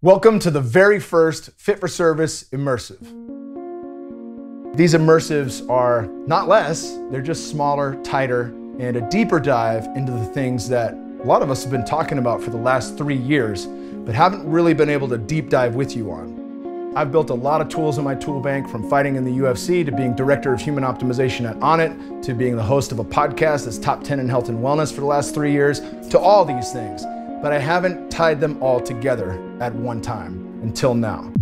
Welcome to the very first Fit for Service Immersive. These immersives are not less, they're just smaller, tighter, and a deeper dive into the things that a lot of us have been talking about for the last 3 years, but haven't really been able to deep dive with you on. I've built a lot of tools in my tool bank, from fighting in the UFC to being director of human optimization at Onnit, to being the host of a podcast that's top 10 in health and wellness for the last 3 years, to all these things. But I haven't tied them all together at one time until now.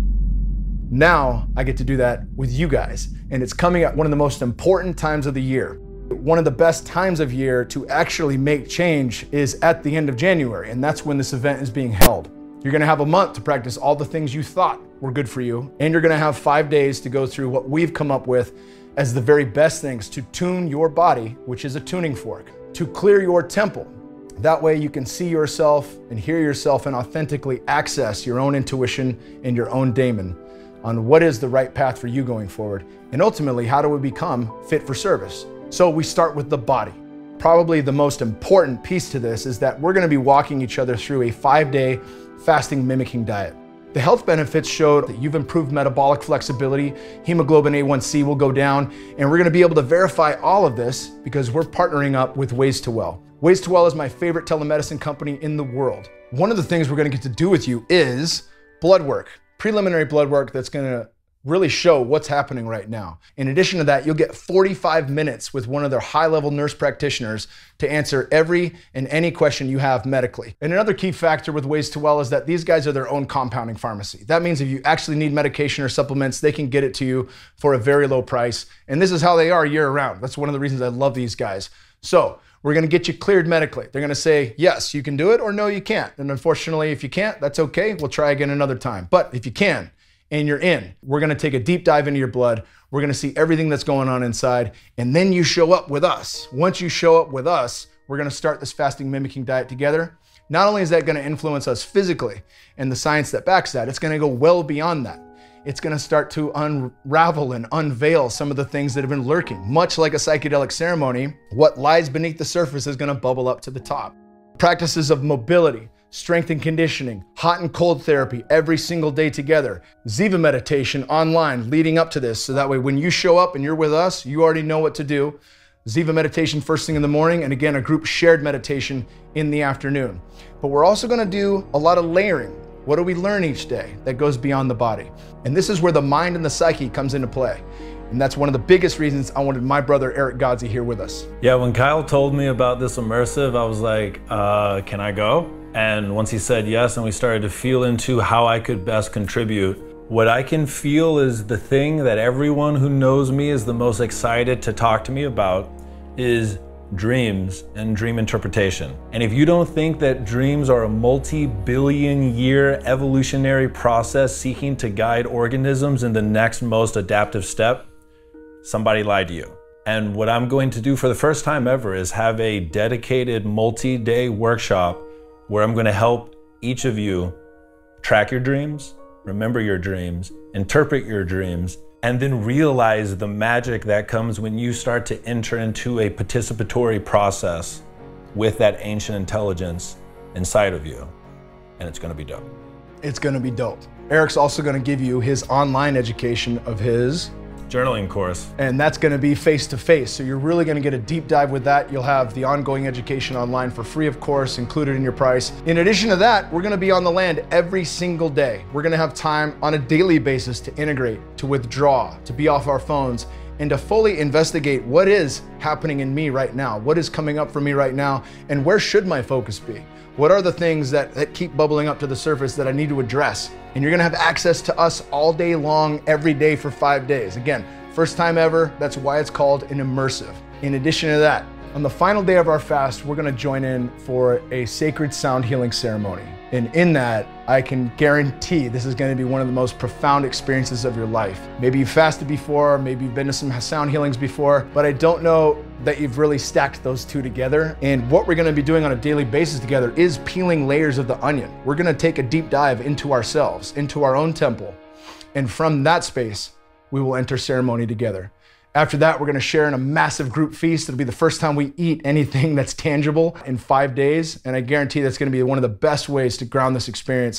Now I get to do that with you guys, and it's coming at one of the most important times of the year. One of the best times of year to actually make change is at the end of January, and that's when this event is being held. You're gonna have a month to practice all the things you thought were good for you, and you're gonna have 5 days to go through what we've come up with as the very best things to tune your body, which is a tuning fork, to clear your temple. That way you can see yourself and hear yourself and authentically access your own intuition and your own daemon on what is the right path for you going forward. And ultimately, how do we become fit for service? So we start with the body. Probably the most important piece to this is that we're gonna be walking each other through a 5-day fasting mimicking diet. The health benefits showed that you've improved metabolic flexibility, hemoglobin A1C will go down, and we're gonna be able to verify all of this because we're partnering up with Ways to Well. Ways to Well is my favorite telemedicine company in the world. One of the things we're gonna get to do with you is blood work, preliminary blood work that's gonna really show what's happening right now. In addition to that, you'll get 45 minutes with one of their high-level nurse practitioners to answer every and any question you have medically. And another key factor with Ways to Well is that these guys are their own compounding pharmacy. That means if you actually need medication or supplements, they can get it to you for a very low price. And this is how they are year-round. That's one of the reasons I love these guys. So we're gonna get you cleared medically. They're gonna say, yes, you can do it, or no, you can't. And unfortunately, if you can't, that's okay. We'll try again another time. But if you can, and you're in, we're gonna take a deep dive into your blood. We're gonna see everything that's going on inside, and then you show up with us. Once you show up with us, we're gonna start this fasting mimicking diet together. Not only is that gonna influence us physically and the science that backs that, it's gonna go well beyond that. It's gonna start to unravel and unveil some of the things that have been lurking. Much like a psychedelic ceremony, what lies beneath the surface is gonna bubble up to the top. Practices of mobility, strength and conditioning, hot and cold therapy every single day together, Ziva meditation online leading up to this, so that way when you show up and you're with us, you already know what to do. Ziva meditation first thing in the morning, and again, a group shared meditation in the afternoon. But we're also gonna do a lot of layering. What do we learn each day that goes beyond the body? And this is where the mind and the psyche comes into play. And that's one of the biggest reasons I wanted my brother Eric Godzi here with us. Yeah, when Kyle told me about this immersive, I was like, can I go? And once he said yes, and we started to feel into how I could best contribute, what I can feel is the thing that everyone who knows me is the most excited to talk to me about is dreams and dream interpretation. And if you don't think that dreams are a multi-billion year evolutionary process seeking to guide organisms in the next most adaptive step, somebody lied to you. And what I'm going to do for the first time ever is have a dedicated multi-day workshop where I'm going to help each of you track your dreams, remember your dreams, interpret your dreams, and then realize the magic that comes when you start to enter into a participatory process with that ancient intelligence inside of you. And it's gonna be dope. It's gonna be dope. Eric's also gonna give you his online education of his journaling course. And that's gonna be face-to-face. So you're really gonna get a deep dive with that. You'll have the ongoing education online for free, of course, included in your price. In addition to that, we're gonna be on the land every single day. We're gonna have time on a daily basis to integrate, to withdraw, to be off our phones, and to fully investigate what is happening in me right now, what is coming up for me right now, and where should my focus be? What are the things that keep bubbling up to the surface that I need to address? And you're gonna have access to us all day long, every day for 5 days. Again, first time ever, that's why it's called an immersive. In addition to that, on the final day of our fast, we're gonna join in for a sacred sound healing ceremony. And in that, I can guarantee this is gonna be one of the most profound experiences of your life. Maybe you've fasted before, maybe you've been to some sound healings before, but I don't know that you've really stacked those two together. And what we're gonna be doing on a daily basis together is peeling layers of the onion. We're gonna take a deep dive into ourselves, into our own temple. And from that space, we will enter ceremony together. After that, we're gonna share in a massive group feast. It'll be the first time we eat anything that's tangible in 5 days. And I guarantee that's gonna be one of the best ways to ground this experience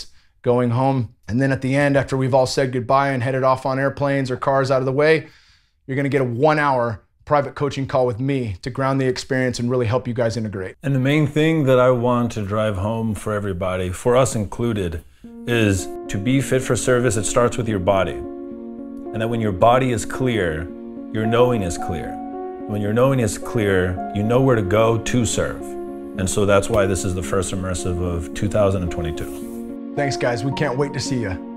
going home. And then at the end, after we've all said goodbye and headed off on airplanes or cars out of the way, you're gonna get a 1-hour private coaching call with me to ground the experience and really help you guys integrate. And the main thing that I want to drive home for everybody, for us included, is to be fit for service. It starts with your body. And that when your body is clear, your knowing is clear. When your knowing is clear, you know where to go to serve. And so that's why this is the first immersive of 2022. Thanks, guys. We can't wait to see you.